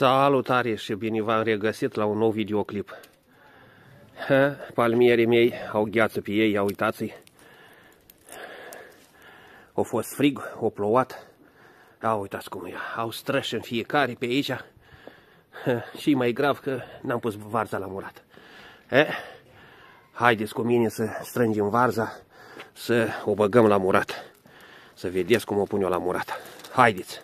Salutare și bine v-am regăsit la un nou videoclip. Palmierii mei au gheață pe ei, ia uitați-i. A fost frig, a plouat. Ia uitați cum e, au străși în fiecare pe aici. Și mai grav că n-am pus varza la murat. Haideți cu mine să strângem varza, să o băgăm la murat. Să vedeți cum o pun eu la murat. Haideți!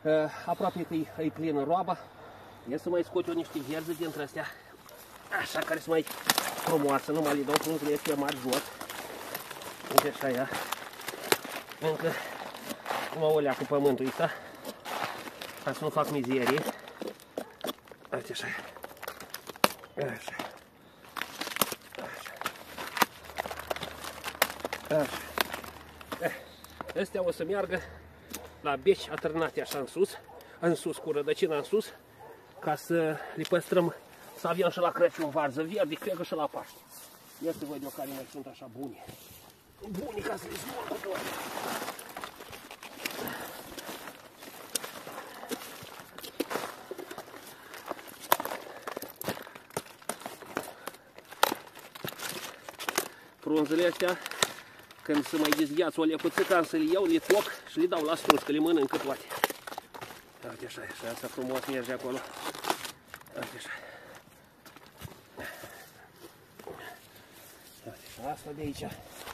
Aproape că e plină roaba. Ia să mai scot eu niște vierze dintre astea. Așa, care sunt mai frumoasă. Nu mai le dau frunzele astea mari jos. Uite așa ea. Încă mă olea cu pământul ăsta. Ca să nu fac mizerie. Uite așa. Așa. Așa. Astea o să meargă la beci atârnate așa în sus, cu rădăcina în sus, ca să le păstrăm, să avem și la Crăciun varză verde, cred că și la Paște. Ia să văd eu care mai sunt așa buni. Buni ca să le smulg cu toate. Frunzele astea, când se mai dezgheață o lecuțică, am să le iau, le foc și le dau la struț, că le mănâncă toate. Uite așa, așa, asta frumos merge acolo. Uite așa. Uite așa, asta de aici.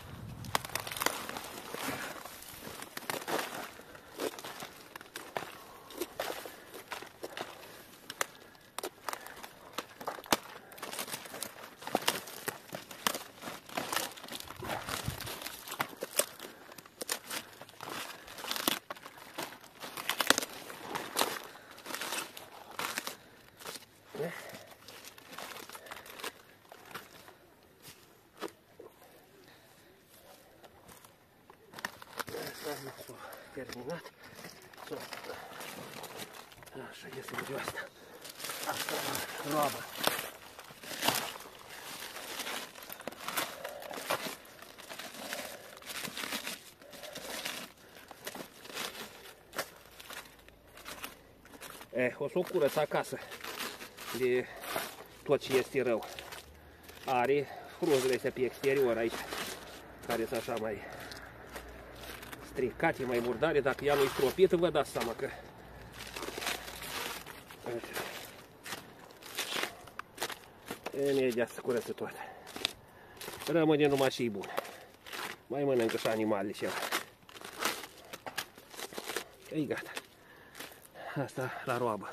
Terminat. Așa, ia să văd eu asta. Asta e roaba. O să o curăț acasă de tot ce este rău. Are frunzele astea pe exterior aici, care sunt așa mai stricate, mai murdare. Dacă ea nu-i stropită, vă dați seama că... Imediat să curăță toate. Rămâne numai și bun. Mai mănâncă și animalele ceva. E gata. Asta la roabă.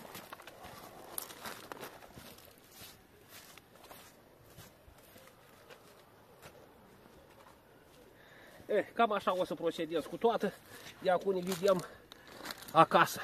Cam așa o să procedez cu toată. De acum ne vedem acasă.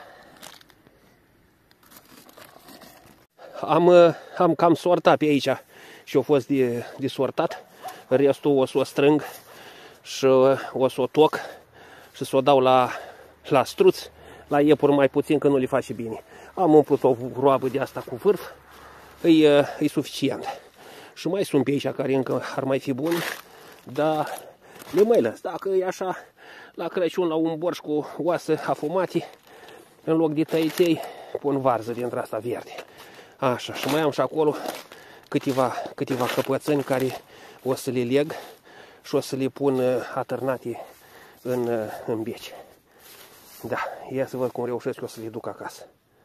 Am cam sortat pe aici și a fost de sortat. Restul o să o strâng și o să o toc și să o dau la struț. La iepuri mai puțin, că nu le face bine. Am umplut o roabă de asta cu vârf. E suficient. Și mai sunt pe aici care încă ar mai fi buni, dar le mai lăs. Dacă e așa, la Crăciun, la un borș cu oase afumate, în loc de tăiței, pun varză dintre asta verde. Așa, și mai am și acolo câteva căpățâni care o să le leg și o să le pun atârnate în beci. Da, ia să văd cum reușesc eu să le duc acasă.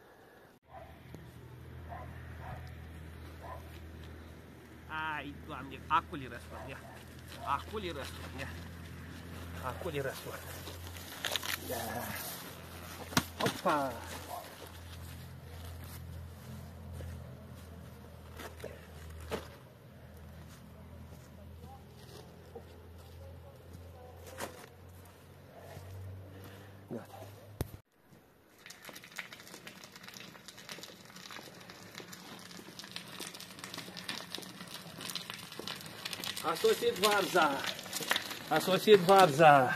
Ai, Doamne, acul e răsfăr, ia. Acul e răsfăr, ia. Acul e răsfăr. Ia. Opa! Gata. A sosit varza! A sosit varza!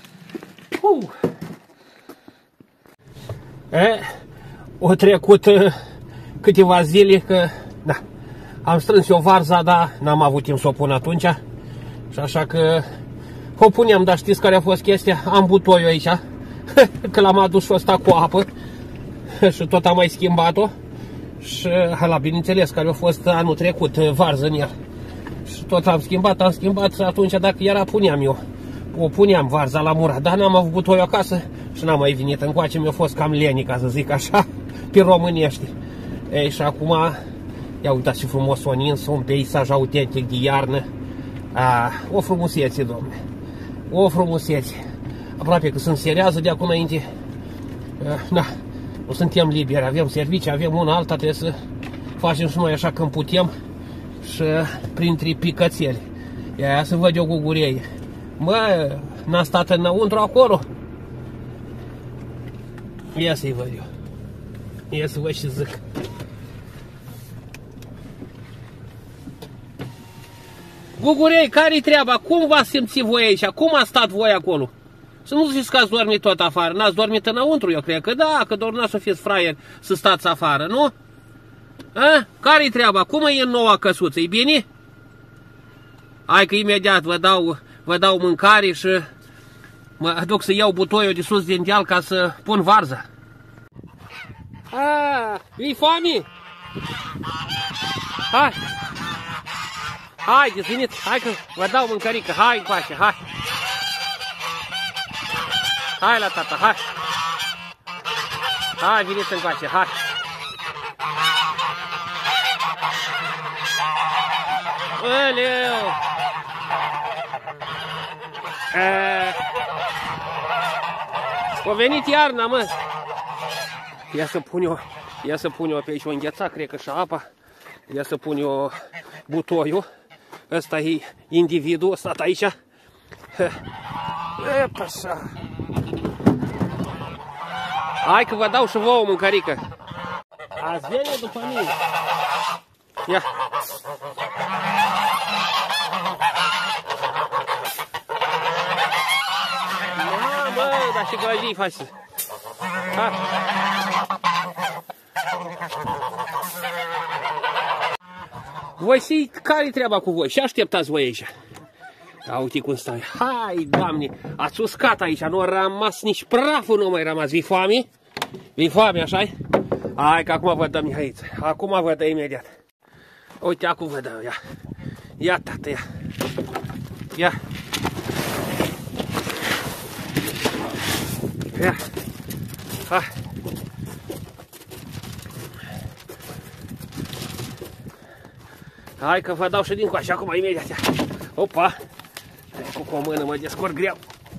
O trecut câteva zile că, da, am strâns eu varza, dar n-am avut timp să o pun atunci. Și așa că o puneam, dar știți care a fost chestia? Am butoiul aici, că l-am adus și ăsta cu apă și tot am mai schimbat-o. Și la bineînțeles, care a fost anul trecut varză în el. Și tot am schimbat, atunci dacă era puneam eu. O puneam varza la murat, dar n-am avut butoiul acasă și n-am mai venit încoace, mi-a fost cam leni, ca să zic așa, pe românești. Ei, și acum, ia uitați ce frumos o nins, un peisaj autentic de iarnă. O frumusețe, domne, o frumusețe. Aproape că sunt serează de acum înainte. Da, nu suntem liberi, avem servicii, avem una alta, trebuie să facem și noi așa când putem și printre picățeli. Ia să văd eu gugurei. Mă, n-a stat înăuntru acolo? Ia să-i văd eu. Ia să văd și zic. Gugurei, care-i treaba? Cum v-ați simțit voi aici? Cum a stat voi acolo? Să nu ziceți că ați dormit tot afară. N-ați dormit înăuntru, eu cred că da, că doar n-ați să fiți fraieri să stați afară, nu? Care-i treaba? Cum e în noua căsuță? E bine? Hai că imediat vă dau mâncare și mă duc să iau butoiul de sus din deal ca să pun varza. E foame? Hai! Hai, veniți, hai că vă dau mâncărică, hai încoace, hai! Hai la tata, hai! Hai, veniți încoace, hai! Aleu! A venit iarna, mă! Ia să pun eu pe aici o îngheța, cred că și apa. Ia să pun eu butoiul. Ăsta e individul, ăsta aici. Așa. Hai că vă dau și vouă mâncărică. Ați venit după mine. Ia. Mamă, dar și gălăgii faci. Ha. Voi și care-i treaba cu voi? Și așteptați voi aici. Da, uite cum stai. Hai, Doamne, ați uscat aici, nu a rămas nici praful, nu mai rămas. Vi foame? Vi foame, așa-i? Hai că acum vă dăm Mihăiță. Acum vă dă imediat. Uite, acum vă dăm, ia. Ia, tată, ia. Ia. Ia. Hai. Hai că vă dau și din coașă acum, imediat. Ia. Opa. Cu o mână mă descurc greu.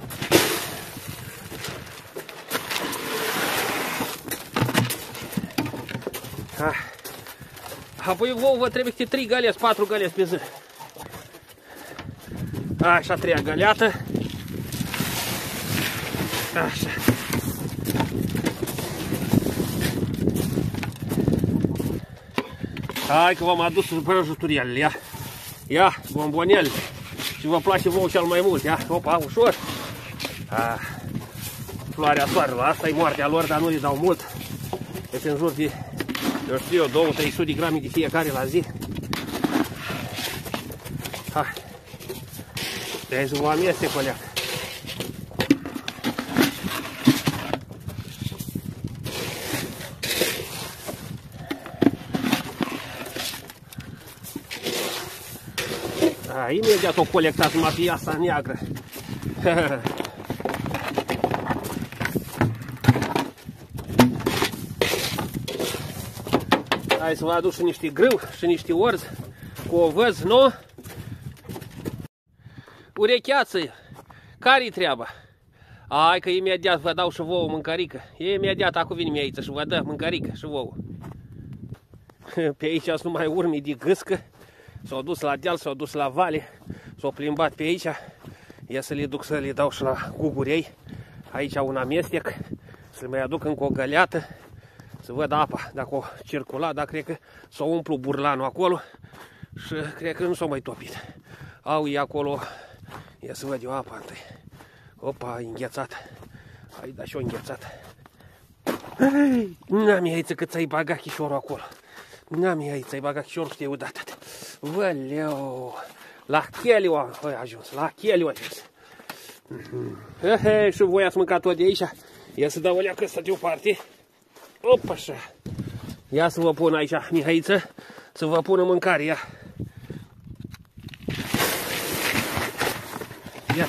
Apoi vouă vă trebuie câte 3 găleți, 4 găleți pe zi. Așa, 3 găleată. Așa. Hai că v-am adus prăjiturialele, ia. Ia, bombonele. Și vă place vouă cel mai mult, ia. Opa, ușor. Floarea soarelor, asta e moartea lor, dar nu le dau mult. Deci în jur de, eu știu, 200-300 de grame de fiecare la zi. Hai. Deci vă amestec o leacă. Imediat o colectați numai pe asta neagră. Hai să vă aduc și niște grâu și niște orz cu ovăz, nu? Urecheață, care-i treaba? Hai că imediat vă dau și vouă mâncărică. Imediat acum vine Mihăiță și vă dă mâncărică și vouă. Pe aici sunt numai urme de gâscă. S-au dus la deal, s-au dus la vale, s-au plimbat pe aici. Ia să le duc să le dau și la gugurei. Aici un amestec, să le mai aduc încă o găleată, să văd apa, dacă o circula, dar cred că s-a umplut burlanul acolo și cred că nu s-a mai topit. Au e acolo, ia să văd eu apa întâi. Opa, e înghețată. Hai, da și-o înghețată. N-am Mihăiță că ți-ai bagat chișorul acolo. N-am Mihăiță, ai bagat chișorul și te-ai udat. Văleu, la cheliu a ajuns, la cheliu a ajuns. Și voi ați mâncat tot de aici. Ia să dau o leacă ăsta deoparte. Opa, așa. Ia să vă pun aici, Mihăiță, să vă pună mâncare, ia. Ia.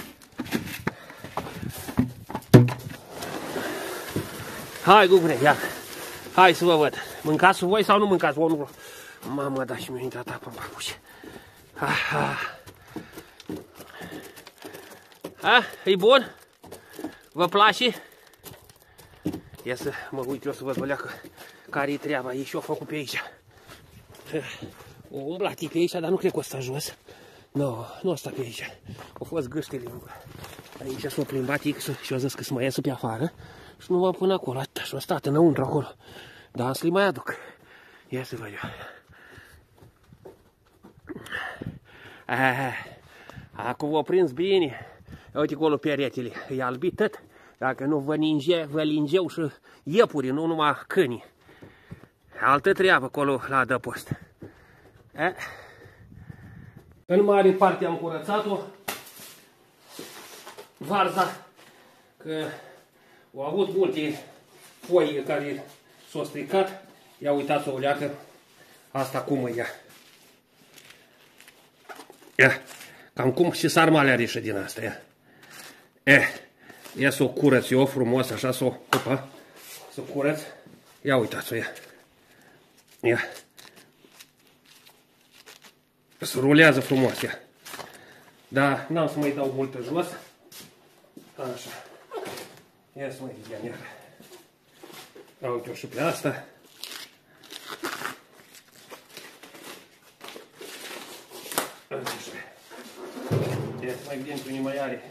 Hai, gugure, ia. Hai să vă văd. Mâncați voi sau nu mâncați? Nu. Mamă, da, și mi-a intrat apă în papușe. E bun? Vă place? Ia să mă uit eu să văd, băleacă, care-i treaba. Ei și-o făcut pe aici. O umblat pe aici, dar nu cred că o sta jos. Nu o sta pe aici. Au fost gâștele. Aici s-o plimbat și-o zis că să mă iasă pe afară. Și nu mă pun acolo, atâta. Și-o stat înăuntru acolo. Dar să-i mai aduc. Ia să văd eu. Acum v-o prins bine. Uite acolo peretele. E albit tot. Dacă nu vă lingeu și iepurii, nu numai câinii. Altă treabă acolo la adăpost. În mare parte am curățat-o. Varza, că au avut multe foi care s-au stricat. Ia uitați-o o leacă. Asta cum e ea. Ia, cam cum și sarmale are și din asta, ia. Ia să o curăț eu frumos, așa, să o curăț. Ia uitați-o, ia. Ia. Se rulează frumos, ia. Dar n-am să mai dau multă jos. Așa. Ia să mai ridem iar. Ia uite-o și pe asta. Așa. Ia să mai vedem cine mai are.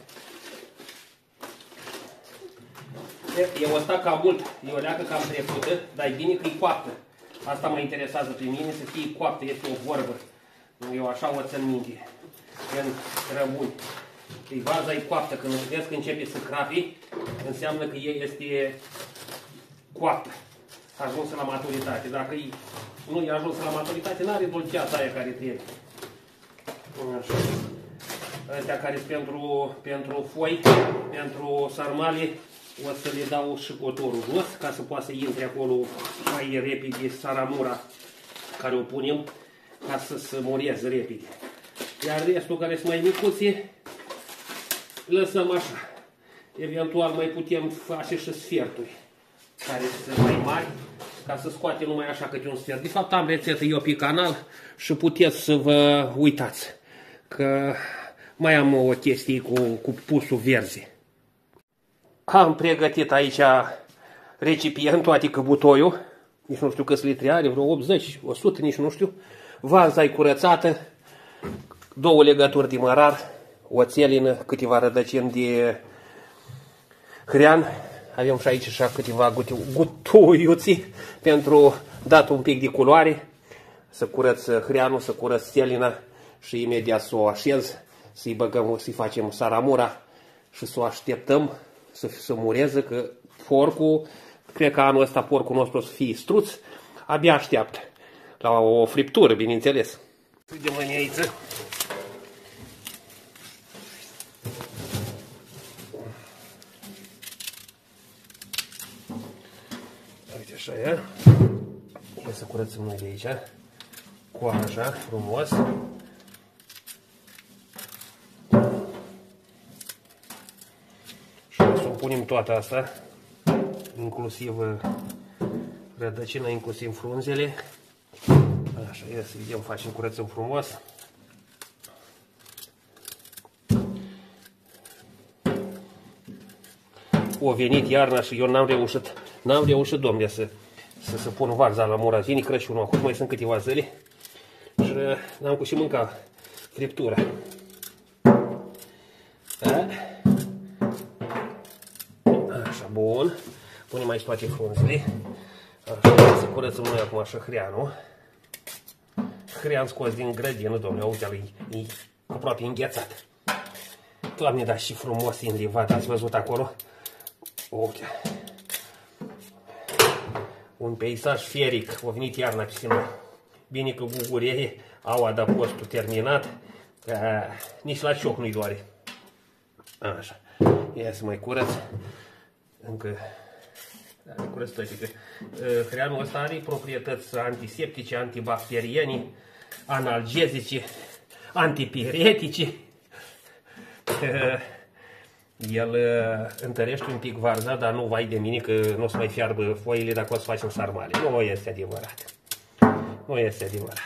E o sta cam mult, e o leacă cam trecută, dar e bine că e coaptă. Asta mă interesează pe mine, să fie coaptă, este o vorbă. Eu așa o țin minte. Când rămâni. Vaza e coaptă, când vezi că începe să crapi, înseamnă că ea este coaptă. Ajunsă la maturitate. Dacă nu e ajunsă la maturitate, nu are dulceața aia care trebuie. Așa. Astea care sunt pentru foi, pentru sarmale, o să le dau și cotorul jos, ca să poată să intre acolo mai repede saramura care o punem, ca să se murieze repede. Iar restul care sunt mai micuțe, lăsăm așa. Eventual mai putem face și sferturi, care sunt mai mari, ca să scoatem numai așa câte un sfert. De fapt am rețetă eu pe canal și puteți să vă uitați, că mai am o chestie cu pusul verzi. Am pregătit aici recipientul, adică butoiul, nici nu știu câți litri are, vreo 80, 100, nici nu știu. Varza e curățată, 2 legături de mărar, oțelină, câteva rădăcini de hrean. Avem și aici și câteva gutuiuții pentru dat un pic de culoare. Să curăț hreanul, să curăț țelina și imediat să o așez, să-i băgăm, să-i facem saramura și să o așteptăm să mureze, că porcul, cred că anul ăsta porcul nostru o să fie struț, abia așteaptă. La o friptură, bineînțeles. De mânieiță. Uite așa e. Ia să curățăm noi de aici. Coaja, frumos. Și să o punem toată asta, inclusiv rădăcina, inclusiv frunzele. Așa, ia să vedem, facem, curățăm frumos. O venit iarna și eu n-am reușit, domne, să pun varza la murazini, Crăciunul. Acum mai sunt câteva zile și n-am cu și mânca friptura. Așa, bun. Punem aici toate frunzele. Așa, să curățăm noi acum așa hreanul. Hrean scos din grădină, domnule, uite-l, e aproape înghețat. Doamne, dar și frumos e înlivat, ați văzut acolo? Uite. Un peisaj feric, a venit iarna pe noi. Bine că bugurii au adăpostul terminat, nici la cioc nu-i doare. Așa, ia să mai curăț. Încă curăț toate, că hreanul ăsta are proprietăți antiseptice, antibacteriene, analgezice, antipiretice. El întărește un pic varza, dar nu vai de mine că nu o să mai fiarbă foile dacă o să facem sarmale. Nu este adevărat. Nu este adevărat.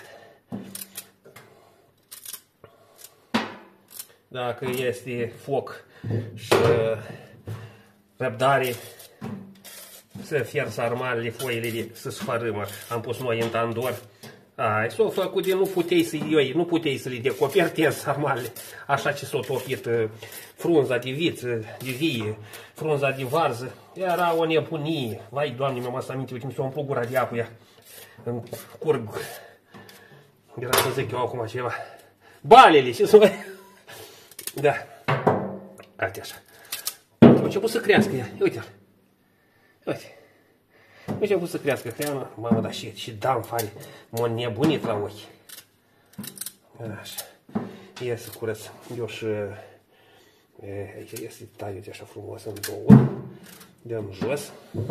Dacă este foc și răbdare, să fier sarmalele, foile de să sfărâmă. Am pus noi în tandor. Ai, s-o făcut de nu puteai să le decopertezi sarmalele. Așa ce s-o topit frunza de viță, de vie, frunza de varză. Era o nebunie. Vai, Doamne, mi-am asta aminte, uite, mi s-a umplut gura de apă ea. Îmi curg. Era să zic eu acum ceva. Balele, ce să mai... Da. Uite așa. A început să crească ea. Uite-l. Uite. A început să crească. Mamă, dar și dam fare. M-a nebunit la ochi. Așa. Ia să curăț. Eu și... Aici ia să-i tai, uite așa frumos în două. Dăm jos.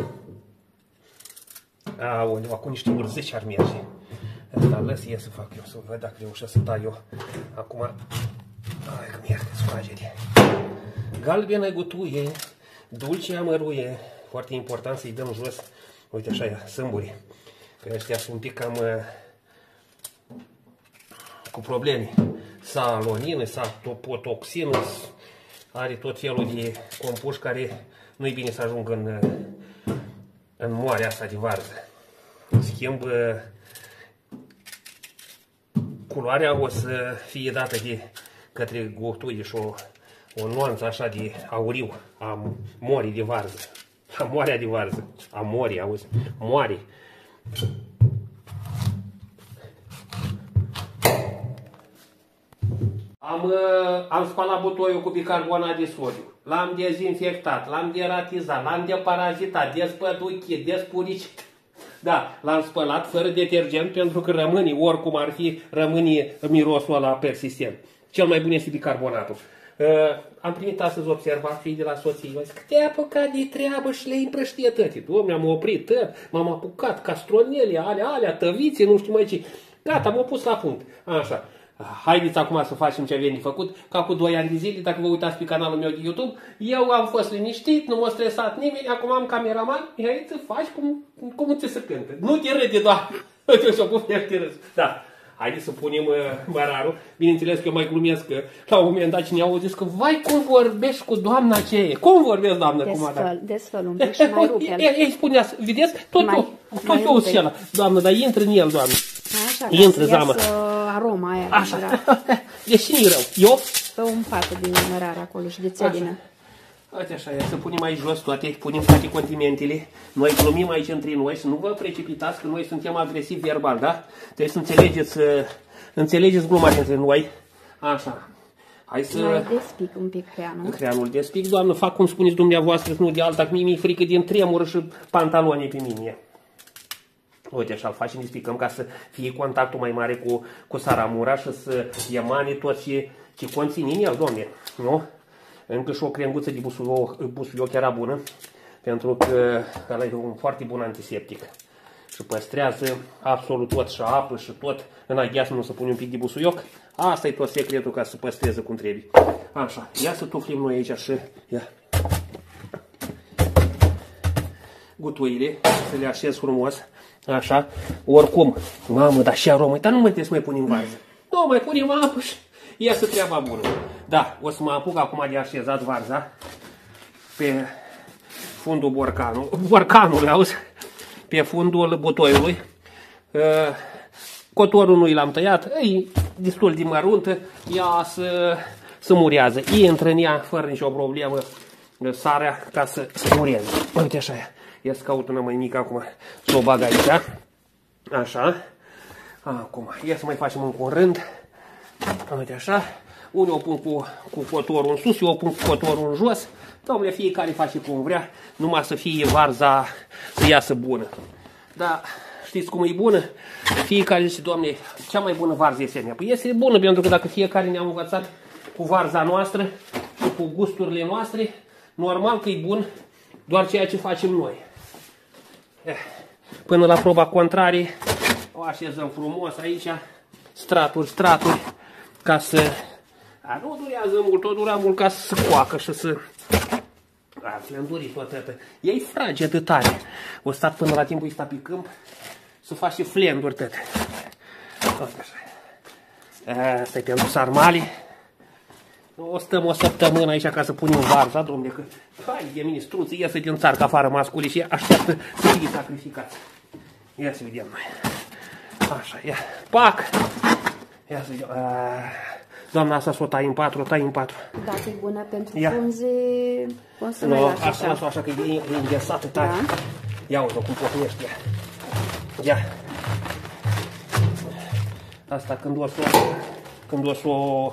Aoleu, acum niște urzici ar merge. Asta lăs, ia să fac eu, să văd dacă reușesc să tai eu. Acum... Hai că mi-e sfragere. Galbenă gutuie, dulce amăruie. Foarte important să-i dăm jos. Uite așa, sâmburi. Că ăștia sunt un pic cam cu probleme. Salonină, topotoxină, are tot felul de compuși care nu-i bine să ajungă în moarea asta de varză. În schimb, culoarea o să fie dată de către gutuie și o nuanță așa de auriu a morii de varză. A moarea de varză. A morii, auzi? Moare. Am spălat butoiul cu bicarbonat de sodiu. L-am dezinfectat, l-am deratizat, l-am deparazitat, despăduchit, despuricit. Da, l-am spălat fără detergent pentru că rămâne, oricum ar fi, rămâne mirosul ăla persistent. Cel mai bun este bicarbonatul. Am primit astăzi observații de la soții. Zic, te-ai apucat de treabă și le-ai împrăștie tătii. Dom'le, am oprit, m-am apucat, castronele, alea, tăvițe, nu știu mai ce. Gata, m-am pus la punct. Așa. Haideți acum să facem ce avem de făcut. Ca cu 2 ani de zile, dacă vă uitați pe canalul meu de YouTube, eu am fost liniștit, nu m-a stresat nimeni, acum am cameraman, hai să faci cum ți se cântă. Nu te râde, Doamne! Uite, și-o pun te râzi. Da. Haideți să punem mărarul. Bineînțeles că eu mai glumesc că la un moment dat cine auzi că vai cum vorbești cu doamna aceea. Cum vorbesc, doamnă? Desfăl un pic și mai rupe-l. Ei spunea, vedeți? Tot eu și doamnă, dar intră în el, doamnă. Așa, intră, zamă. Aroma aia. Așa. Deci cine-i rău? Eu? Să un pată de mărare acolo și de țelină. Uite așa, să punem aici jos toate, punem toate condimentele. Noi glumim aici între noi, să nu vă precipitați, că noi suntem agresivi verbal, da? Trebuie să înțelegeți gluma dintre noi. Așa. Hai să... Mai despic un pic hreanul. Hreanul despic, doamnă, fac cum spuneți dumneavoastră, nu de alta, că mi-e frică din tremură și pantaloni pe mine. Uite așa, îl facem, despicăm ca să fie contactul mai mare cu saramura și să emane tot ce conține în el, domne, nu? Încă și o crenguță de busuioc era bună, pentru că ăla e un foarte bun antiseptic. Și păstrează absolut tot, și apă și tot. În aghiază nu să pune un pic de busuioc. Asta e tot secretul ca să păstreze cum trebuie. Așa, ia să tuflim noi aici și ia. Gutuile, să le așez frumos. Așa, oricum, mamă, dar și aromă, dar nu mai trebuie să mai punem varză. Nu, mai punem apă și iasă treaba bună. Da, o să mă apuc acum de așezat varza pe fundul borcanului, auzi? Pe fundul butoiului. Cotorul nu l-am tăiat, e destul de măruntă, ea să murează. Intră în ea fără nicio problemă sarea ca să mureze. Uite așa, ia să caut una mai mică acum, să o bag aici. Așa. Acum, ia să mai facem încă un rând. Uite așa. Unii o pun cu cotorul în sus, eu o pun cu cotorul în jos. Dom'le, fiecare face cum vrea, numai să fie varza să iasă bună. Dar știți cum e bună? Fiecare zice, Doamne, cea mai bună varză este a mea. Păi este bună, pentru că dacă fiecare ne-am învățat cu varza noastră și cu gusturile noastre, normal că e bun doar ceea ce facem noi. Până la proba contrarie, o așezăm frumos aici, straturi, ca să... nu durează mult, o dura mult ca să se coacă și să... le înduri tot atâta. Ei frage de tare. O stat până la timpul ăsta pe câmp să faci și flenduri tot. Asta e pentru sarmale. O stăm o săptămână aici ca să punem varza, domnule, că hai de mine, struții iese din țarcă afară masculii și așteaptă să fie sacrificați. Ia să vedem noi. Așa, ia. Pac! Ia să vedem. Doamna asta s-o tai în patru, tai în patru. Dacă e bună pentru Ia. frunze, o să Nu, mai las așa, așa. așa că e înghețată tare. Da. Ia uite cum pocnește. Ia. Asta când o să o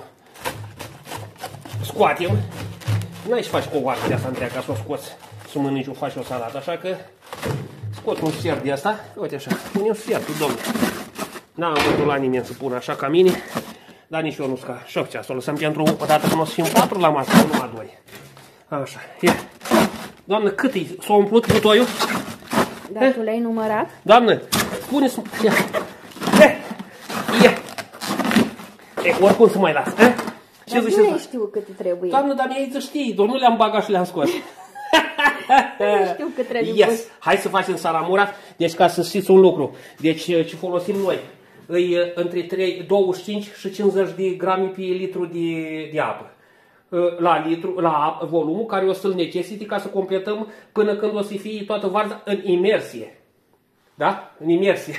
scoatem, n-ai să faci cu o oară de asta întreagă ca să o scoți, să mănânci, o faci o salată, așa că scot un sfert de asta, uite așa, punem sfertul, domnule. N-am văzut la nimeni să pună așa ca mine, dar nici eu nu sca. Și ce, să o lăsăm pentru o dată când o să fim 4 la masă, nu numai 2. Așa, ia. Doamnă, cât e? S-a umplut butoiul? Dar tu l-ai numărat? Doamnă, spune-ți... Ia. Ia. E, oricum să mai las. Dar nu știu cât trebuie. Doamnă, dar mi-ai zis știi, doar nu le-am bagat și le-am scos. Nu știu cât trebuie. Yes. Hai să facem saramura. Deci ca să știți un lucru. Deci ce folosim noi? E între 25 și 50 de grame pe litru de apă. La volumul care o să-l necesite ca să completăm până când o să fie toată varza în imersie. Da? În imersie.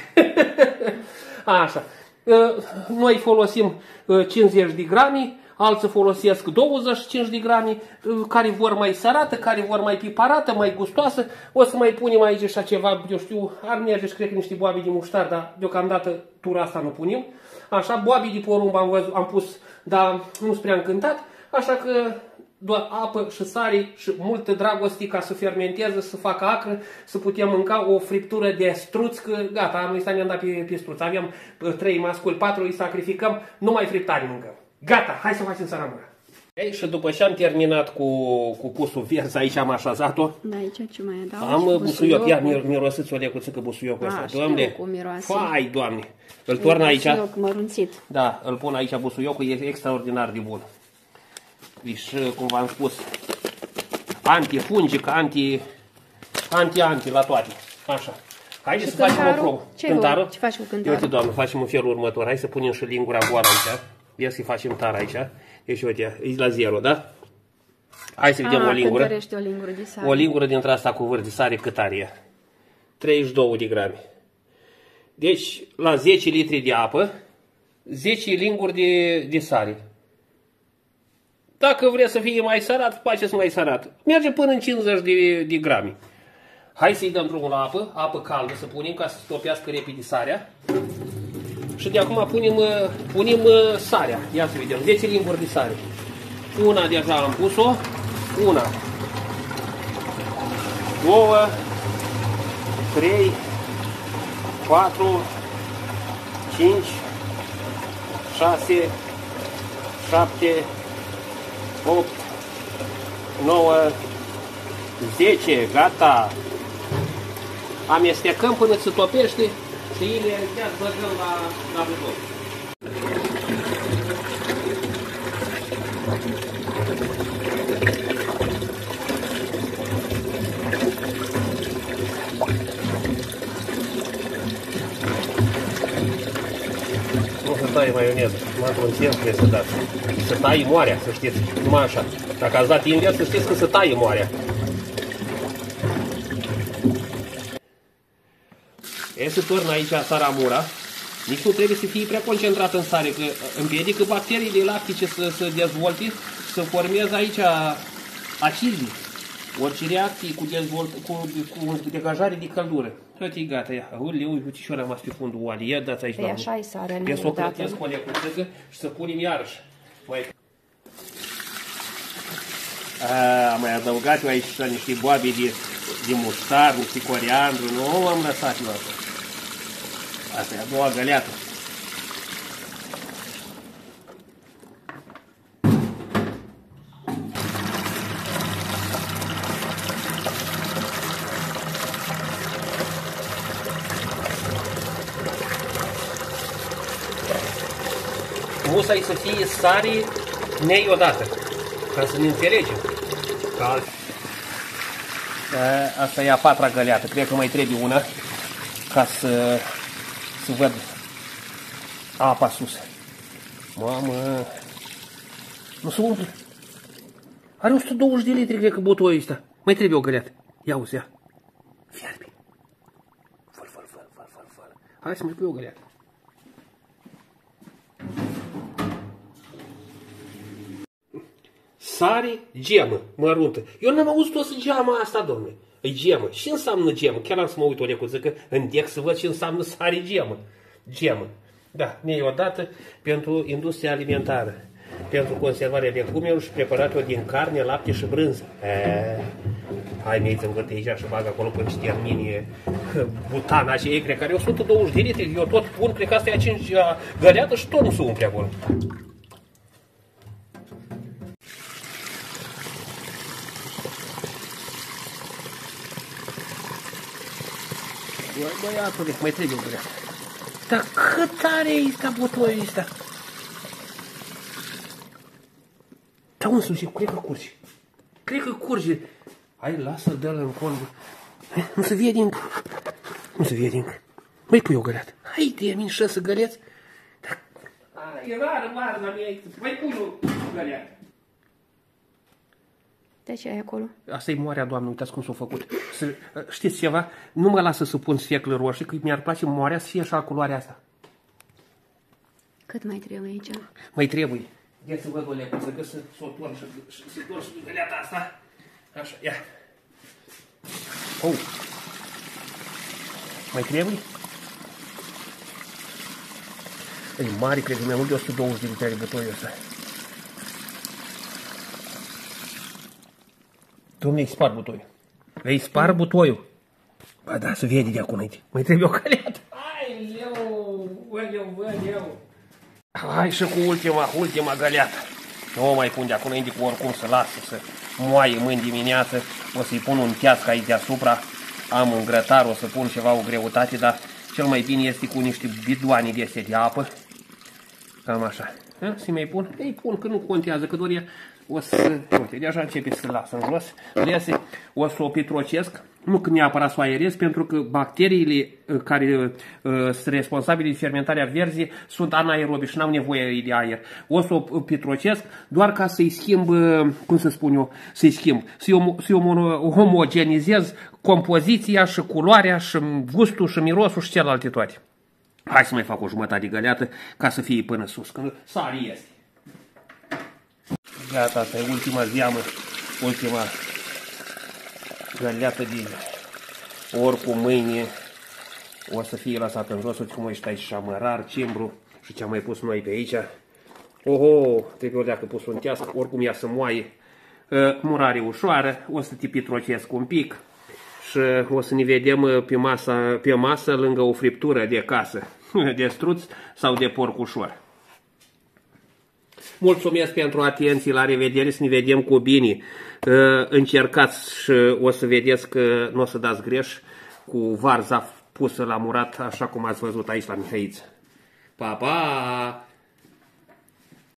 Așa. Noi folosim 50 de grame, alții folosesc 25 de grame, care vor mai sărată, care vor mai piparată, mai gustoasă. O să mai punem aici așa ceva, eu știu, ar merge și cred că niște boabe de muștar, dar deocamdată tura asta nu punem. Așa, boabe de porumb am pus, dar nu sunt prea încântat, așa că doar apă și sare și multă dragoste ca să fermenteze, să facă acră, să putem mânca o friptură de struț, că gata, anul ăsta ne-am dat pe struț. Aveam 3 masculi, 4 îi sacrificăm, numai friptare mâncăm. Gata, hai să facem saramura. Ei, și după ce am terminat cu pusul verzi, aici am așezat-o. Da, aici ce mai adaug? Am busuioc, ia mirosiți o lecuță busuiocul ăsta, Doamne. Cum miroase. Fai, Doamne. Îl torn aici. Busuioc mărunțit. Da, îl pun aici busuiocul, e extraordinar de bun. Și, cum v-am spus, antifungic, anti la toate. Așa. Haideți să facem o probă. Cântarul? Ce faci cu cântarul? Uite, doamnă, facem în felul următor. Hai să punem și lingura goală aici. Ia să-i facem tare aici. Deci, uite, e la 0, da? Hai să vedem o lingură. Cântărește o lingură de sare. O lingură dintre asta cu vârf de sare cât are ea? 32 de grame. Deci, la 10 litri de apă, 10 linguri de sare. Dacă vreți să fie mai sărat, faceți mai sărat. Merge până în 50 de grame. Hai să-i dăm drumul la apă caldă să punem ca să stopească repede sarea. Și de acum punem sarea. Ia să vedem, 10 linguri de sare. Una deja am pus-o. Una. 2. 3. 4. 5. 6. 7. 8, 9, 10, gata. Amestecăm până se topește și ele chiar băgăm la buton. Nu se taie maioneză, numai într-un timp trebuie să dați. Se taie moarea, să știți, numai așa. Dacă ați dat invers, să știți că se taie moarea. E să torn aici saramura. Nici nu trebuie să fie prea concentrat în sare, că împiedică bacteriile lactice să se dezvolte, să formeze aici acizii. Orice reacție cu degajare de căldură. Tot e gata, ia. Uleu, uite ce-a rămas pe fundul oalii. Ia dați aici, doamne. Așa e sarea Ia să o neudată. clătesc cu o lecuțăcă și să punem iarăși. Am mai adăugat eu aici niște boabe de muștar, niște coriandru. Nu am lăsat eu asta. Asta e a doua găleată. Musai să fie sare neiodată, ca să ne înțelegem. Asta e a 4-a găleată, cred că mai trebuie una ca să văd apa sus. Mamă! Nu se umple. Are 120 de litri, cred că butoiul ăsta. Mai trebuie o găleată. Ia uzi, ia. Fierbe. Făl. Hai să mai pui o găleată. Sare, gemă, măruntă. Eu n-am auzit o să geama asta, domnule. E gemă. Ce înseamnă gemă? Chiar am să mă uit o lecu, zic că îndec să văd ce înseamnă sare gemă. Gemă. Da, mie odată pentru industria alimentară, pentru conservarea legumelor și preparatelor din carne, lapte și brânză. Hai mei să învăț aici și bag acolo până ce termine butana și ei, cred că are 120 de litri. Eu tot pun, cred că asta e a 5-a găleată și tot nu se umple acolo. Băiatule, mai trebuie o găleată. Dar cât are ăsta butoiul ăsta? Da, însuși, cred că curge. Cred că curge. Hai, lasă-l, dă-l în colbă. Nu se vede încă. Nu se vede încă. Mai pui o găleată. Hai, de mine 6 găleți. E rară, la mea. Mai pui o găleată. De ce ai acolo? Asta e moarea, Doamne, uitați cum s-a făcut. Știți ceva? Nu mă lasă să pun sfeclă roșii, că mi-ar place moarea să fie așa culoarea asta. Cât mai trebuie aici? Mai trebuie. Ia să văd o lecuță, că să o torn și să torn și găleata asta. Așa, ia. Oh. Mai trebuie? E mare, cred că mai mult de 120 de litri butoiul ăsta. Dom'le, îi spar butoiul. Îi spar butoiul. Ba da, să vede de acum înainte. Mai trebuie o găleată. Hai, eu. Hai și cu ultima găleată. Nu o mai pun de acum înainte, cu oricum să lasă să moaie mâini dimineață. O să-i pun un teasc aici deasupra. Am un grătar, o să pun ceva, o greutate, dar cel mai bine este cu niște bidoane de astea de apă. Cam așa. Să-i mai pun? Ei pun, că nu contează, că doar ea o să... Uite, deja începe să se lasă în jos. Lese, o să o pitrocesc. Nu că neapărat să o aerez, pentru că bacteriile care sunt responsabile de fermentarea verzii sunt anaerobe și n-au nevoie de aer. O să o pitrocesc doar ca să-i schimb, cum să spun eu, să-i schimb, să-i homogenizez compoziția și culoarea și gustul și mirosul și celelalte toate. Hai să mai fac o jumătate de găleată ca să fie până sus, când sare este. Gata, asta e ultima zeamă, ultima găleată de oricum mâine o să fie lăsată în jos, uite cum ăștia și șamărar, cimbru și ce am mai pus noi pe aici. Oho, trebuie o leacă pus un teasc, oricum ea să moaie. Murare ușoară, o să te pitrocesc un pic și o să ne vedem pe masă lângă o friptură de casă, de struț sau de porcușor. Mulțumesc pentru atenție, la revedere, să ne vedem cu bine. Încercați și o să vedeți că nu o să dați greș cu varza pusă la murat, așa cum ați văzut aici la Mihăiță. Pa, pa!